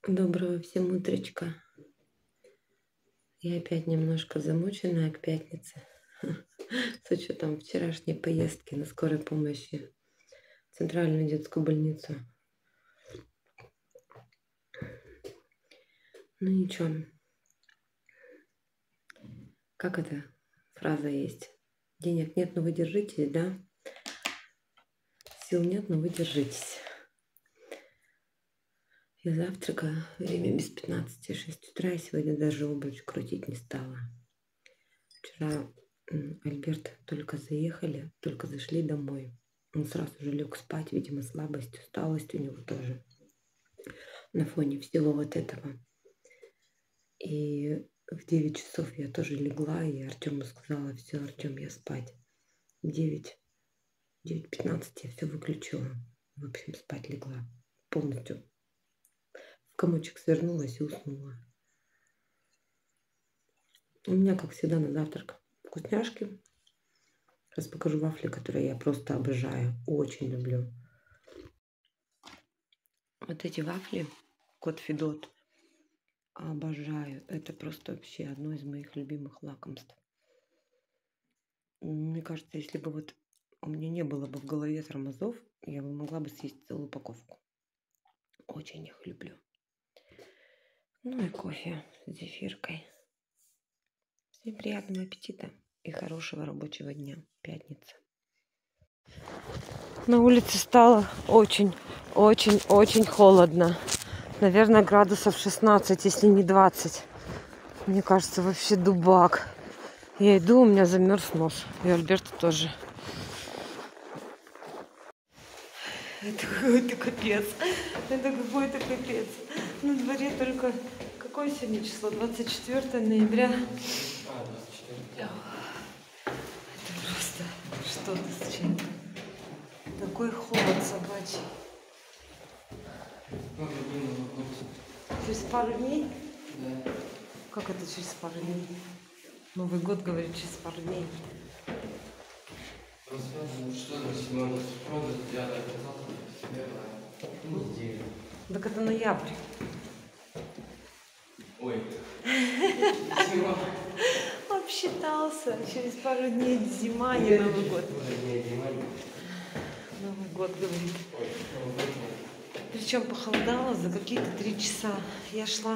Доброго всем утречка. Я опять немножко замученная к пятнице. С учетом вчерашней поездки на скорой помощи в Центральную детскую больницу. Ну ничего. Как эта фраза есть? Денег нет, но вы держитесь, да? Сил нет, но вы держитесь. Я завтракаю, время без 15, 6 утра, и сегодня даже обруч крутить не стала. Вчера Альберт только зашли домой. Он сразу же лег спать, видимо, слабость, усталость у него тоже на фоне всего вот этого. И в 9 часов я тоже легла, и Артему сказала: все, Артем, я спать. В 9:15 я все выключила. В общем, спать легла. Полностью в комочек свернулась и уснула. У меня, как всегда, на завтрак вкусняшки. Сейчас покажу вафли, которые я просто обожаю. Очень люблю. Вот эти вафли, кот Федот, обожаю. Это просто вообще одно из моих любимых лакомств. Мне кажется, если бы вот у меня не было бы в голове тормозов, я бы могла бы съесть целую упаковку. Очень их люблю. Ну и кофе с зефиркой. Всем приятного аппетита и хорошего рабочего дня. Пятница. На улице стало очень холодно. Наверное, градусов 16, если не 20. Мне кажется, вообще дубак. Я иду, у меня замерз нос. И Альберта тоже. Это какой-то капец. Это какой-то капец. На дворе только... Какое сегодня число? 24 ноября. Это просто что-то с чем-то. Такой холод собачий. Через пару дней? Да. Как это через пару дней? Новый год, говорит, через пару дней. Что на сегодня? Я неделю. Так это ноябрь. Ой. Обсчитался. Через пару дней зима, не Новый год. Новый год, говорит. Причем похолодало за какие-то 3 часа. Я шла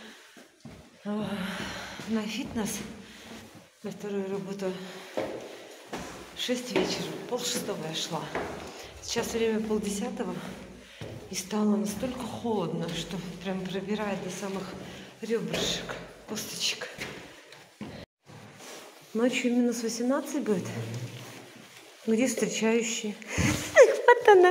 на фитнес, на вторую работу. 6 вечера, 5:30 я шла. Сейчас время 9:30, и стало настолько холодно, что прям пробирает до самых ребрышек, косточек. Ночью минус 18 будет. Где встречающие? Вот она.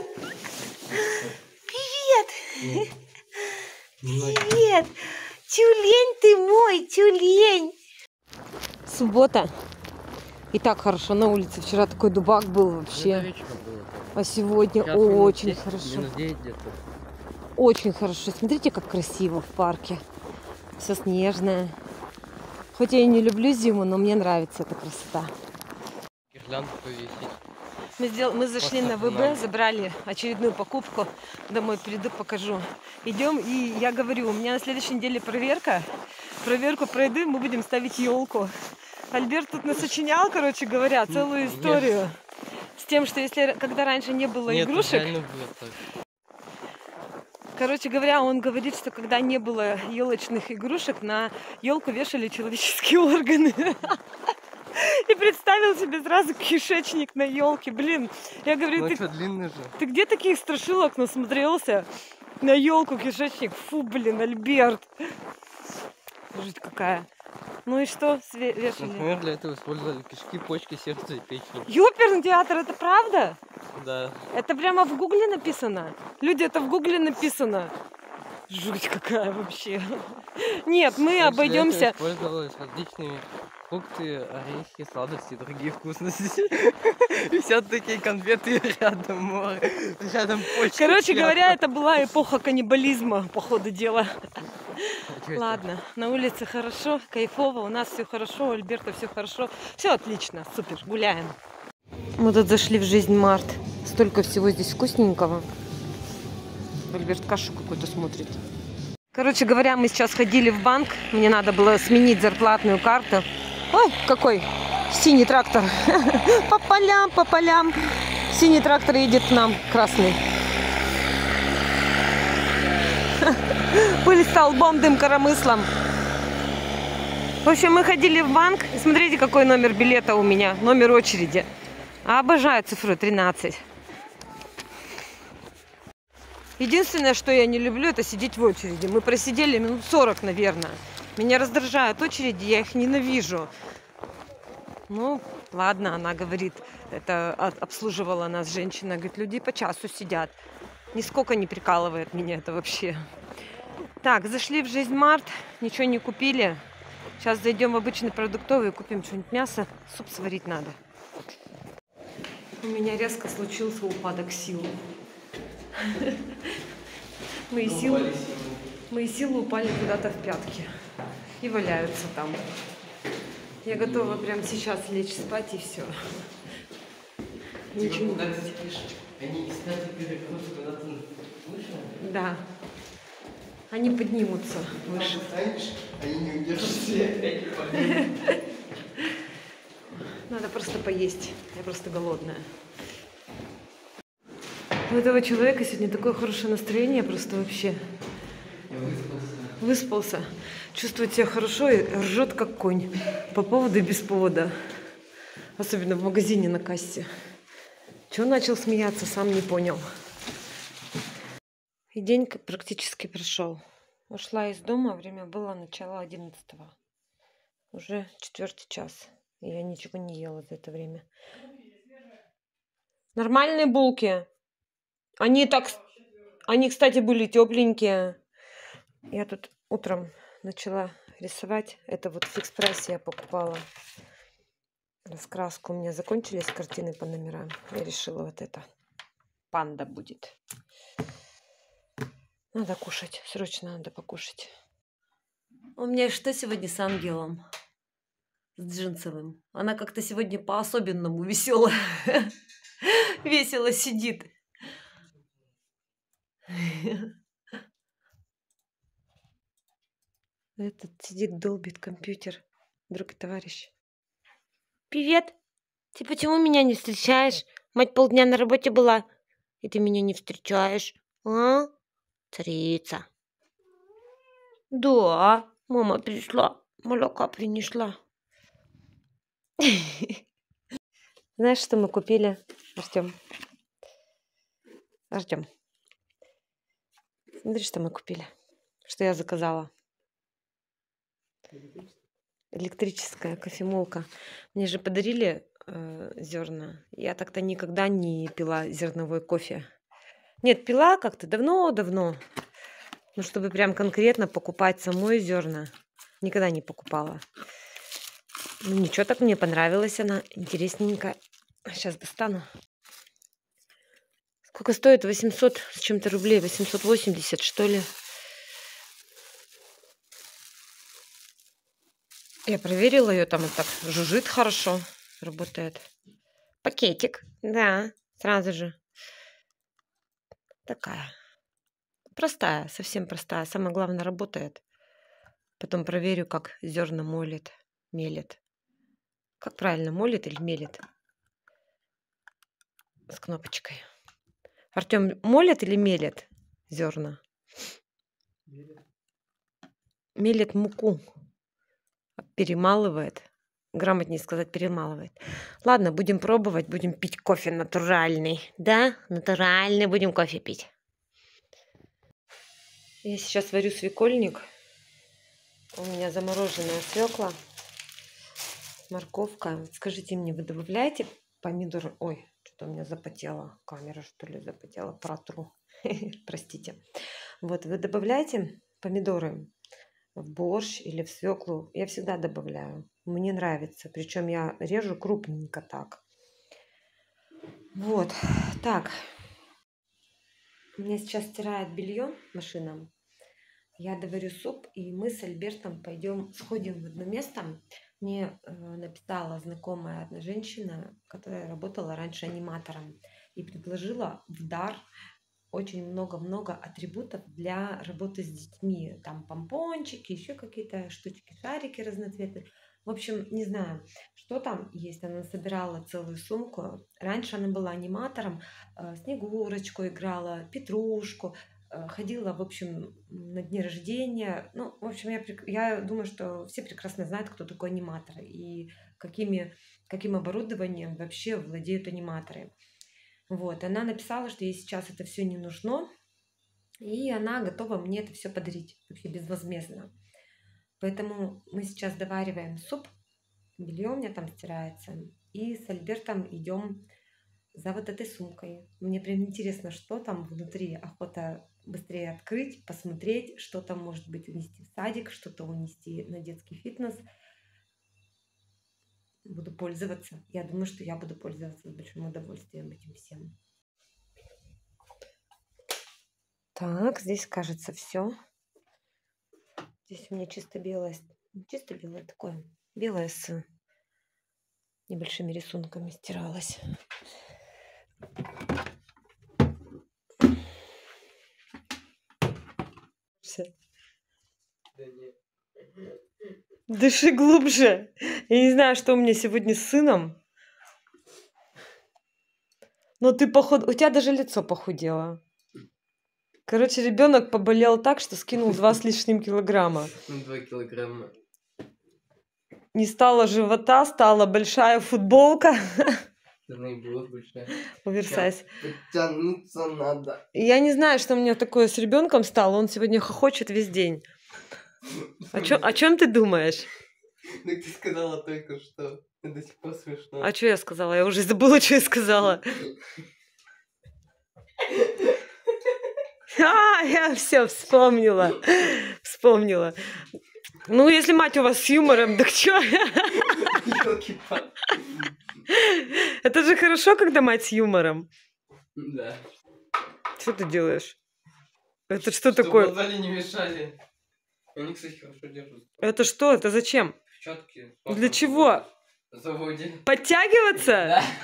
Привет! Привет! Тюлень ты мой, тюлень! Суббота. И так хорошо на улице. Вчера такой дубак был вообще. А сегодня сейчас очень 10, хорошо. минус 9 где-то. Очень хорошо. Смотрите, как красиво в парке. Все снежное. Хоть я и не люблю зиму, но мне нравится эта красота. Гирлянду повесить. Мы зашли на ВБ, забрали очередную покупку. Домой приду, покажу. Идем, и я говорю, у меня на следующей неделе проверка. Проверку пройду, мы будем ставить елку. Альберт тут насочинял, короче говоря, целую историю. С тем, что когда раньше не было игрушек... Короче говоря, он говорит, что когда не было елочных игрушек, на елку вешали человеческие органы. И представил себе сразу кишечник на елке. Блин, я говорю, ты где таких страшилок насмотрелся? На елку кишечник. Фу, блин, Альберт. Жуть какая. Ну и что вешали? Например, для этого использовали кишки, почки, сердце и печень. Ёперный театр, это правда? Да. Это прямо в Гугле написано? Люди, это в Гугле написано. Жуть какая вообще. Нет, мы обойдемся. Использовались различные фрукты, орехи, сладости, другие вкусности. Висят такие конфеты рядом, рядом почки. Короче говоря, это была эпоха каннибализма, по ходу дела. Ладно, на улице хорошо, кайфово, у нас все хорошо, у Альберта все хорошо. Все отлично, супер, гуляем. Мы тут зашли в жизнь Март. Столько всего здесь вкусненького. Альберт кашу какую-то смотрит. Короче говоря, мы сейчас ходили в банк. Мне надо было сменить зарплатную карту. Ой, какой синий трактор. По полям, по полям. Синий трактор едет к нам, красный. Пыль столбом, дым коромыслом. В общем, мы ходили в банк. И смотрите, какой номер билета у меня. Номер очереди. Обожаю цифру 13. Единственное, что я не люблю, это сидеть в очереди. Мы просидели минут 40, наверное. Меня раздражают очереди, я их ненавижу. Ну, ладно, она говорит, это обслуживала нас женщина, говорит, люди по часу сидят. Нисколько не прикалывает меня это вообще. Так, зашли в Жизнь Март, ничего не купили. Сейчас зайдем в обычный продуктовый и купим что-нибудь мясо. Суп сварить надо. У меня резко случился упадок сил. Мои силы упали куда-то в пятки и валяются там. Я готова прямо сейчас лечь спать и все. Ничего не будет. Они, кстати, перегрузку куда-то выше? Да. Они поднимутся выше. Они не удержатся. Надо просто поесть. Я просто голодная. У этого человека сегодня такое хорошее настроение, просто вообще. Я выспался. Выспался. Чувствует себя хорошо и ржет как конь. По поводу и без повода. Особенно в магазине на кассе. Чего начал смеяться, сам не понял. И день практически прошел. Ушла из дома, время было начало 11-го. Уже 4-й час. И я ничего не ела за это время. Нормальные булки. Они, кстати, были тепленькие. Я тут утром начала рисовать. Это вот в экспрессе я покупала раскраску. У меня закончились картины по номерам. Я решила вот это. Панда будет. Надо кушать. Срочно надо покушать. У меня что сегодня с ангелом? С джинсовым. Она как-то сегодня по-особенному веселая. Весело сидит. Этот сидит, долбит компьютер. Друг и товарищ. Привет. Ты почему меня не встречаешь? Мать полдня на работе была. И ты меня не встречаешь. А? Царица. Да, мама пришла. Молока принесла. Знаешь, что мы купили, Артем? Артем. Смотри, что мы купили. Что я заказала. Электрическая кофемолка. Мне же подарили зерна. Я так-то никогда не пила зерновой кофе. Нет, пила как-то давно-давно. Но чтобы прям конкретно покупать самой зерна, никогда не покупала. Ну ничего, так мне понравилась она. Интересненькая. Сейчас достану. Сколько стоит? 800 с чем-то рублей. 880, что ли. Я проверила ее, там вот так жужжит хорошо, работает. Пакетик, да, сразу же. Такая. Простая, совсем простая. Самое главное, работает. Потом проверю, как зерна мелет. Как правильно, молит или мелит? С кнопочкой. Артем, молит или мелит зерна? Мелит муку. Перемалывает. Грамотнее сказать, перемалывает. Ладно, будем пробовать, будем пить кофе натуральный. Да, натуральный будем кофе пить. Я сейчас варю свекольник. У меня замороженная свекла, морковка. Скажите мне, вы добавляете помидоры? Ой, что-то у меня запотела. Камера, что ли, запотела. Протру. Простите. Вот, вы добавляете помидоры в борщ или в свеклу? Я всегда добавляю. Мне нравится. Причем я режу крупненько так. Вот. Так. У меня сейчас стирает белье машина. Я доварю суп, и мы с Альбертом сходим в одно место. Мне написала знакомая одна женщина, которая работала раньше аниматором, и предложила в дар очень много-много атрибутов для работы с детьми. Там помпончики, еще какие-то штучки, шарики разноцветные. В общем, не знаю, что там есть. Она собирала целую сумку. Раньше она была аниматором, Снегурочку играла, Петрушку, ходила, в общем, на дни рождения. Ну, в общем, я думаю, что все прекрасно знают, кто такой аниматор и каким оборудованием вообще владеют аниматоры. Вот, она написала, что ей сейчас это все не нужно, и она готова мне это все подарить вообще безвозмездно. Поэтому мы сейчас довариваем суп, белье у меня там стирается, и с Альбертом идем за вот этой сумкой. Мне прям интересно, что там внутри. Охота быстрее открыть, посмотреть, что там может быть унести в садик, что-то унести на детский фитнес. Буду пользоваться. Я думаю, что я буду пользоваться с большим удовольствием этим всем. Так, здесь, кажется, все. Здесь у меня чисто белое такое. Белое с небольшими рисунками стиралось. Все. Дыши глубже. Я не знаю, что у меня сегодня с сыном. Но ты у тебя даже лицо похудело. Короче, ребенок поболел так, что скинул 2 с лишним килограмма. 2 килограмма. Не стало живота, стала большая футболка. Она и была большая. Оверсайз. Подтянуться надо. Я не знаю, что у меня такое с ребенком стало. Он сегодня хохочет весь день. О чем ты думаешь? Так ты сказала только что. Это до сих пор смешно. А что я сказала? Я уже забыла, что я сказала. Я все вспомнила. Ну, если мать у вас с юмором, так что? Это же хорошо, когда мать с юмором. Да. Что ты делаешь? Это что такое? Чтобы глаза не мешали. Они, кстати, хорошо держат. Это что? Это зачем? Перчатки. Для чего? На заводе. Подтягиваться? Да.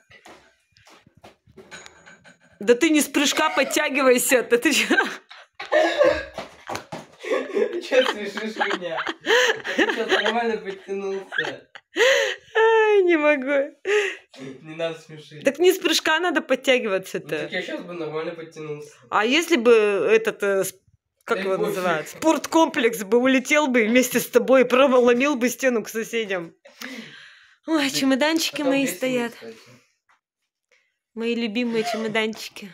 Да ты не с прыжка подтягивайся. Да ты что? Че смешишь меня? Я сейчас нормально подтянулся. Ай, не могу. Не надо смешить. Так не с прыжка надо подтягиваться-то. Ну, так я сейчас бы нормально подтянулся. А если бы этот, как его называют, спорткомплекс бы улетел бы вместе с тобой и проломил бы стену к соседям. Ой, чемоданчики мои стоят. Мои любимые чемоданчики.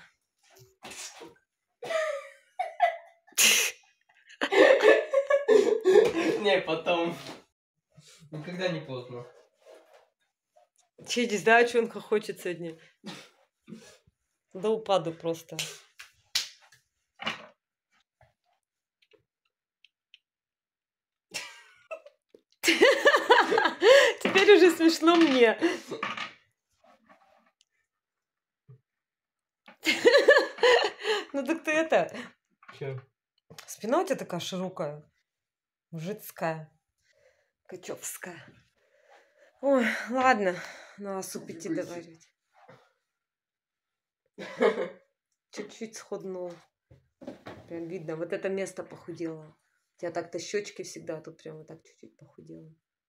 Не, потом. Никогда не поздно. Че, не знаю, что он хохочет сегодня. Да упаду просто. Теперь уже смешно мне. Ну так ты это... Че? Спина у тебя такая широкая. Мужицкая. Качевская. Ой, ладно. На суп идти доваривать. Чуть-чуть сходнуло. Прям видно. Вот это место похудело. У тебя так-то щечки всегда, а тут прям вот так чуть-чуть похудело.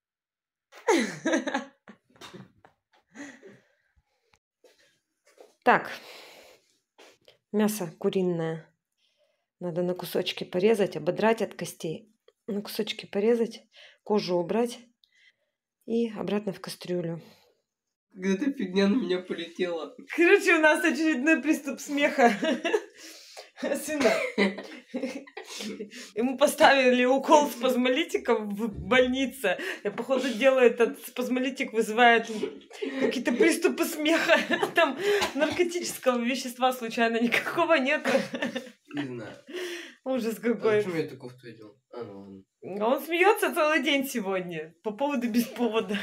Так. Мясо куриное. Надо на кусочки порезать, ободрать от костей. На кусочки порезать, кожу убрать и обратно в кастрюлю. Когда-то фигня на меня полетела. Короче, у нас очередной приступ смеха сына. Ему поставили укол спазмолитиком в больнице. И, походу, этот спазмолитик вызывает какие-то приступы смеха. Там наркотического вещества случайно никакого нет. Не знаю. Ужас А какой. почему я такого видел? А, ну ладно. А он смеется целый день сегодня. По поводу без повода.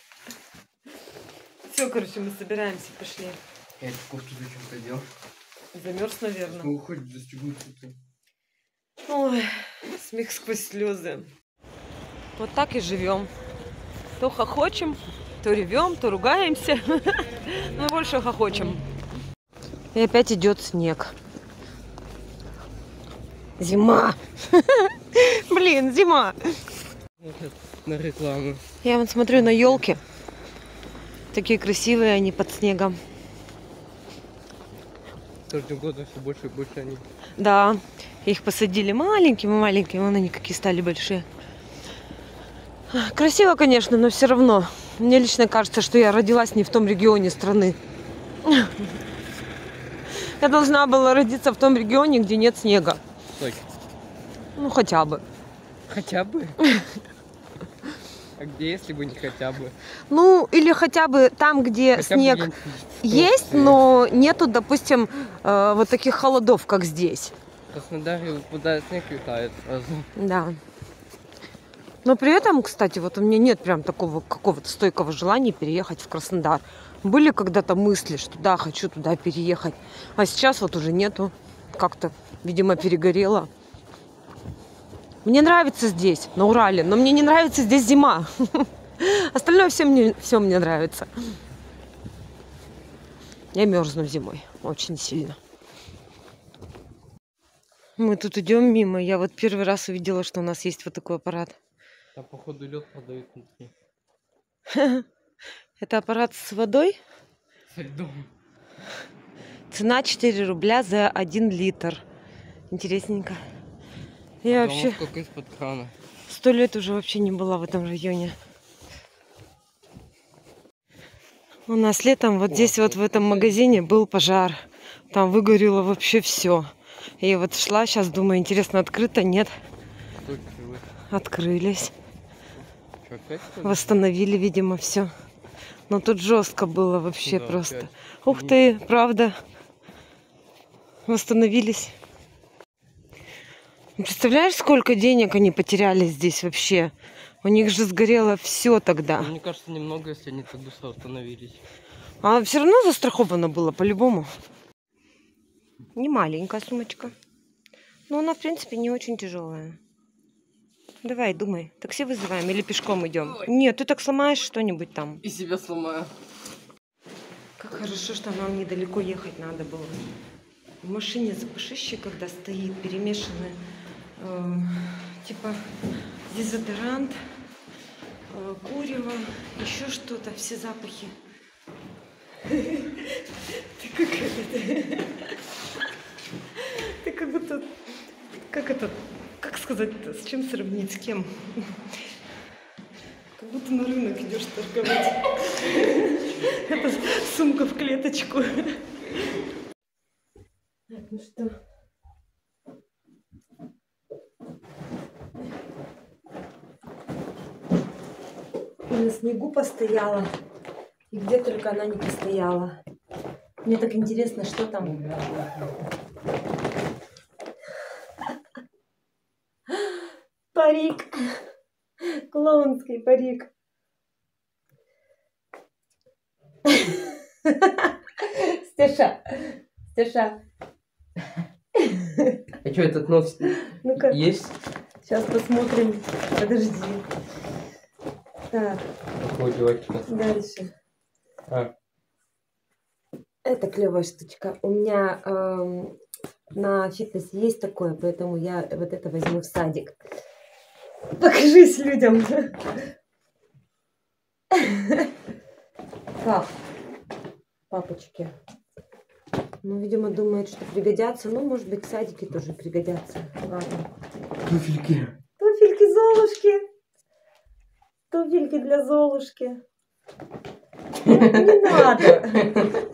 Все, короче, мы собираемся, пошли. Я эту кофту зачем-то делал. Замерз, наверное. Ну, хоть застегнуться-то. Ой, смех сквозь слезы. Вот так и живем. То хохочем, то ревем, то ругаемся. Но больше хохочем. И опять идет снег. Зима. Блин, зима. Вот на рекламу. Я вот смотрю на елки. Такие красивые они под снегом. С каждым годом все больше и больше они. Да, их посадили маленькими, вон они какие стали большие. Красиво, конечно, но все равно. Мне лично кажется, что я родилась не в том регионе страны. Я должна была родиться в том регионе, где нет снега. Стой. Ну, хотя бы. Хотя бы? А где, если бы не хотя бы? Ну, или хотя бы там, где Хотя бы снег где-нибудь есть, в но нету, допустим, вот таких холодов, как здесь. В Краснодаре выпадает снег и тает сразу. Да. Но при этом, кстати, вот у меня нет прям такого какого-то стойкого желания переехать в Краснодар. Были когда-то мысли, что да, хочу туда переехать. А сейчас вот уже нету. Как-то, видимо, перегорело. Мне нравится здесь, на Урале, но мне не нравится здесь зима. Остальное все мне нравится. Я мерзну зимой очень сильно. Мы тут идем мимо. Я вот первый раз увидела, что у нас есть вот такой аппарат. Там, походу, лед продают внутри. Это аппарат с водой. Со льдом. Цена 4 рубля за 1 литр. Интересненько. Я вообще Сколько из-под крана. 100 лет уже вообще не была в этом районе. У нас летом вот здесь вот в этом магазине был пожар. Там выгорело вообще все. И вот шла, сейчас думаю, интересно, открыто? Нет. Открылись. Что, опять, что ли? Восстановили, видимо, все. Но тут жестко было вообще Да, просто. опять. Ух ты, правда. Восстановились. Представляешь, сколько денег они потеряли здесь вообще? У них же сгорело все тогда. Мне кажется, немного, если они так быстро восстановились. А все равно застраховано было по-любому. Не маленькая сумочка. Но она, в принципе, не очень тяжелая. Давай, думай. Такси вызываем или пешком идем? Ой. Нет, ты так сломаешь что-нибудь там. И себя сломаю. Как хорошо, что нам недалеко ехать надо было. В машине запашище, когда стоит, перемешаны типа дезодорант, курево, еще что-то, все запахи. Ты как это? Ты как будто... Как это? Как сказать-то? С чем сравнить? С кем? Как будто на рынок идешь торговать. Это сумка в клеточку. Ну что? И на снегу постояла. И где только она не постояла. Мне так интересно, что там. Парик. Клоунский парик. Стеша. Стеша. А что, этот нос Ну-ка. есть? Сейчас посмотрим. Подожди. Так, Какого девочка? дальше. А, Это клевая штучка. У меня на фитнесе есть такое, поэтому я вот это возьму в садик. Покажись людям. Как? Папочки. Ну, видимо, думает, что пригодятся. Ну, может быть, в садике тоже пригодятся. Ладно. туфельки. Туфельки Золушки. Туфельки для Золушки. Не надо.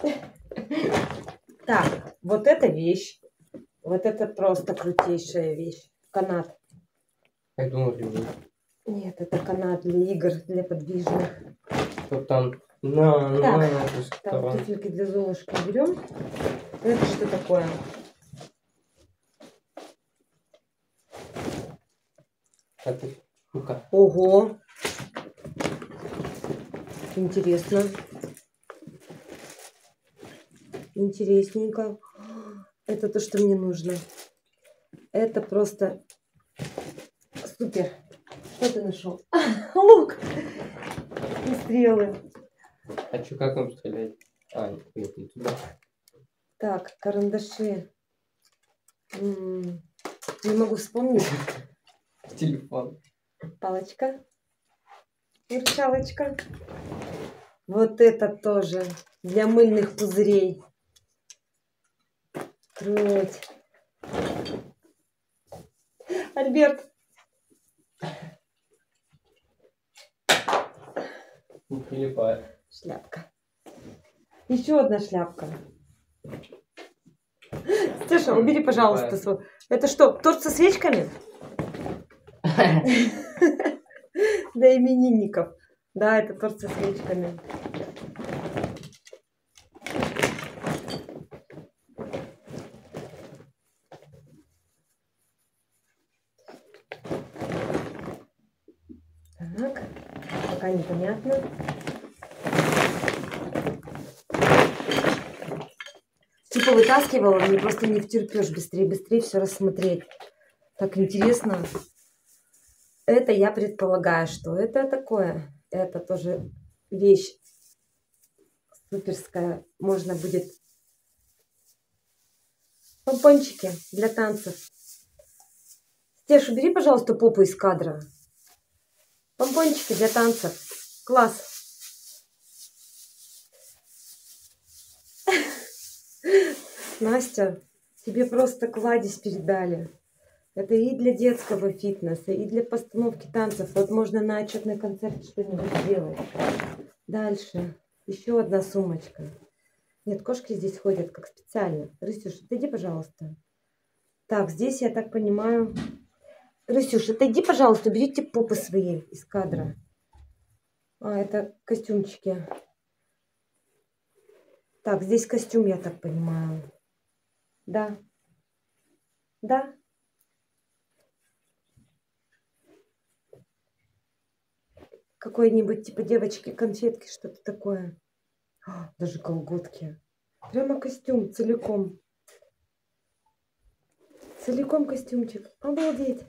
Так, вот эта вещь. Вот это просто крутейшая вещь. Канат. Я думал, ремень. Нет, это канат для игр, для подвижных. Что там? На, Так, ты так, что? туфельки для Золушки берем. Это что такое? А ты, ну-ка. Ого! Интересно. Интересненько. Это то, что мне нужно. Это просто супер. Что ты нашел? Лук и стрелы. А что, как вам стрелять? А, нет, не туда. Так, карандаши. Не могу вспомнить. Телефон. Палочка. Выручалочка. Вот это тоже для мыльных пузырей. Круть. Альберт. Не прилипает. Шляпка. Еще одна шляпка. Стеша, убери, пожалуйста, свой. Это что, торт со свечками? Для именинников. Да, это торт со свечками. Так, пока непонятно. Типа вытаскивала, мне просто не втерпешь быстрее все рассмотреть. Так интересно. Это я предполагаю, что это такое. Это тоже вещь суперская. Можно будет помпончики для танцев. Стеш, убери, пожалуйста, попу из кадра. Помпончики для танцев. Класс. Настя, тебе просто кладезь передали. Это и для детского фитнеса, и для постановки танцев. Вот можно на отчетный концерт что-нибудь сделать. Дальше. Еще одна сумочка. Нет, кошки здесь ходят как специально. Рысюш, отойди, пожалуйста. Так, здесь, я так понимаю... Рысюш, отойди, пожалуйста, берите попы свои из кадра. А, это костюмчики. Так, здесь костюм, я так понимаю. Да. Да. Какой-нибудь типа девочки, конфетки, что-то такое. А, даже колготки. Прямо костюм целиком. Целиком костюмчик. Обалдеть.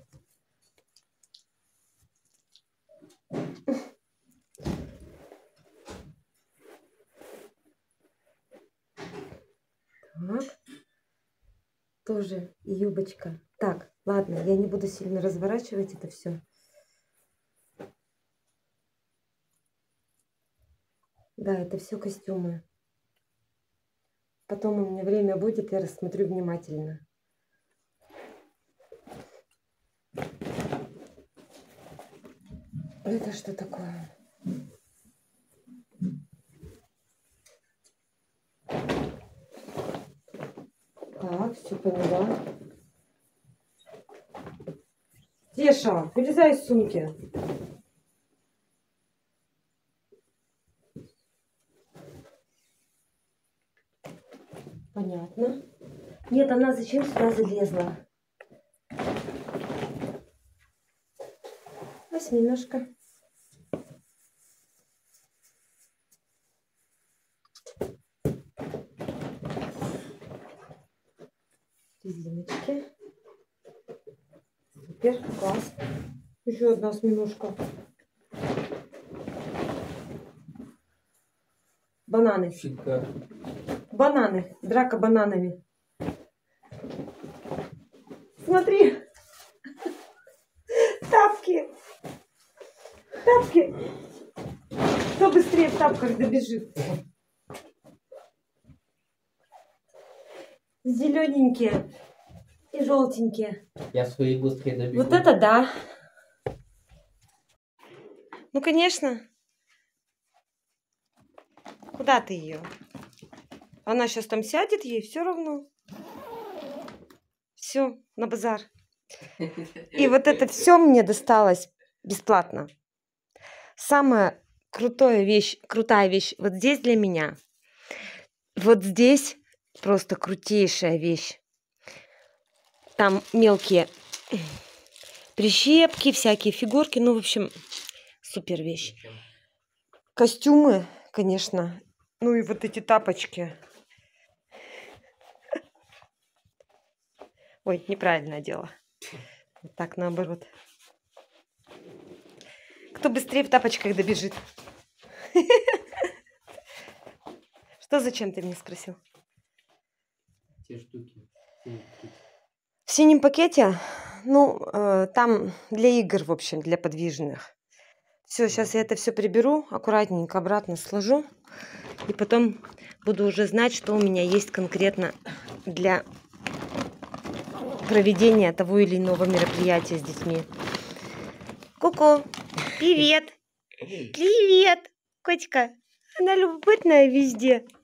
Так. Тоже юбочка. Так, ладно, я не буду сильно разворачивать это все. Да, это все костюмы. Потом у меня время будет, я рассмотрю внимательно. Это что такое? Так, все поняла. Теша, вылезай из сумки. Понятно. Нет, она зачем сюда залезла? Осьминожка. Резиночки. Супер, класс. Еще одна осьминожка. Бананы. Шикарно. Бананы. Драка бананами. Смотри. Тапки. Тапки. Кто быстрее в тапках добежит? Зелененькие и желтенькие. Я свои быстрее добегу. Вот это да. Ну, конечно. Куда ты ее? Она сейчас там сядет, ей все равно. Все, на базар. И вот это все мне досталось бесплатно. Самая крутая вещь вот здесь для меня. Вот здесь просто крутейшая вещь. Там мелкие прищепки, всякие фигурки. Ну, в общем, супер вещь. Костюмы, конечно. Ну и вот эти тапочки. Ой, неправильно одела. Вот так наоборот. Кто быстрее в тапочках добежит? Что, зачем ты меня спросил? Те штуки. в синем пакете. Ну, там для игр, в общем, для подвижных. Все, сейчас я это все приберу, аккуратненько обратно сложу. И потом буду уже знать, что у меня есть конкретно для проведения того или иного мероприятия с детьми. Ку-ку! Привет! Привет! Котика! Она любопытная везде.